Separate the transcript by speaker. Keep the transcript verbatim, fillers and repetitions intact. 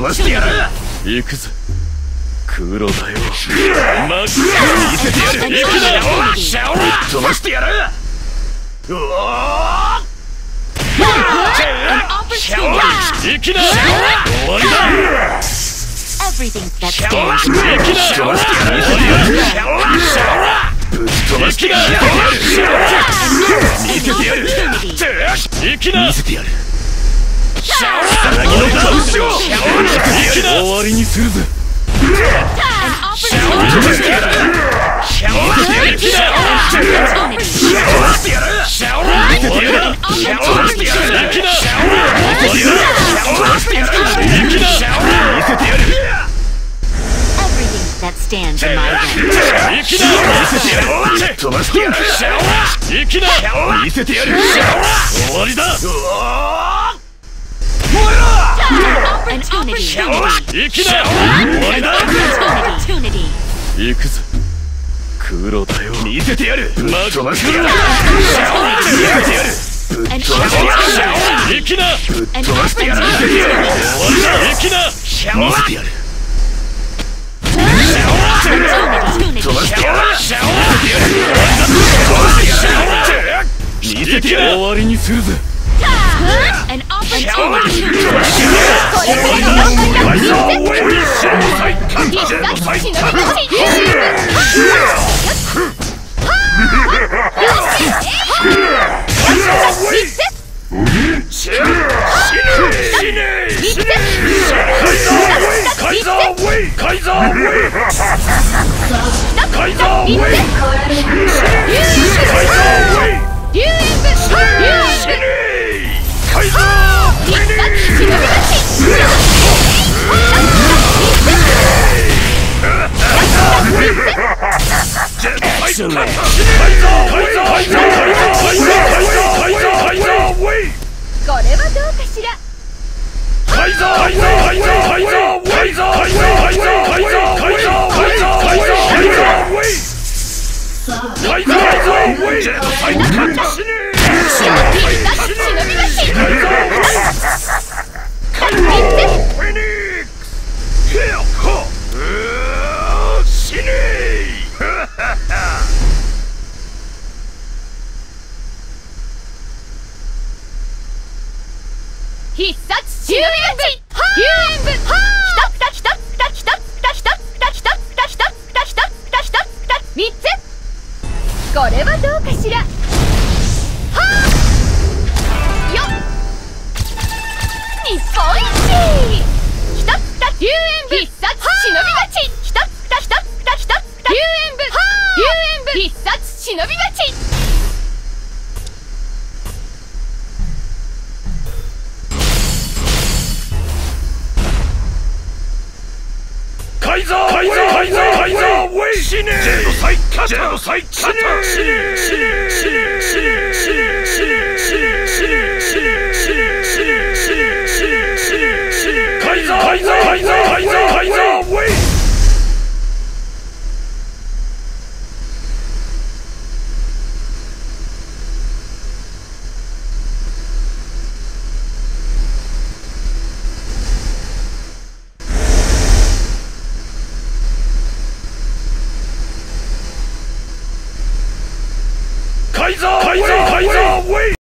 Speaker 1: 飛ばしてやる。行くぞ黒だよ。マックス見せてやる。行くぞシャオラ飛ばしてやる。うおーシャオラ行きな。終わりだ。
Speaker 2: Everything that
Speaker 1: シャオラ
Speaker 2: stands
Speaker 1: 行きな。飛ばしてやる。シャオラシャオラぶっ飛ばしてやる。見せてやる。行きな。見せてやる。シャオラさなぎの顔しろ。シャオラ行きな。終わりにするぜ。シャオラ飛ばしてやる。シャオラ行きな。シャオラしてやる。シャオラ見せてやる。シャオラしてやる。行きな。シャオラ見せてやる。シャオラしてやる。行きな。シャオラ見せてやる。
Speaker 2: Everything that stands in my way.
Speaker 1: 行きな。見せてやる。飛ばしてやる。シャオラ行きな。見せてやる。シャオラ終わりだ。うおー燃えろ。
Speaker 2: An opportunity.
Speaker 1: シャオラ行きな。終わりだ。
Speaker 2: Opportunity.
Speaker 1: 行くぞ黒だよ。見せてやる。ぶっ飛ばしてやる。シャオラ見せてやる。ぶっ飛ばしてやる。シャオラ行きな。ぶっ飛ばしてやる。見せてやる。終わりだ。行きな。シャオラ見せてやる。シャオラ飛ばしてやる。シャオラ見せてやる。見せてやる。終わりにするぜ。
Speaker 2: An opportunity.
Speaker 3: これはどうかしら。
Speaker 1: カイザーカイザーカイザーカイザーウェイカイザーカイザーカイザーカイザーカイザーカイザーカイザーカイザーウェイカイザーカイザーウェイジェットサイドカット死ね死ねカイザーカイザーフェニックスヘアコうー死ね
Speaker 3: 必殺救援部救援部ひとつひとつひとつひとつひとつひとつひとつひとつひとつひとつひとつみっつ。これはどうかしら。はあよっ日本一ひとつひとつ救援部必殺忍び勝ちひとつひとつひとつひとつ救援部救援部必殺忍び勝ち。
Speaker 1: カイザーカイザーカイザーカイザーウェイ死ねジェノサイカットジェノサイカット死ね死ね死ね死ね死ね死ね死ね死ね死ね死ね死ね死ね死ね死ねカイザーカイザーカイザーカイザーカイザーウェイカイザーカイザーカイザーウェイ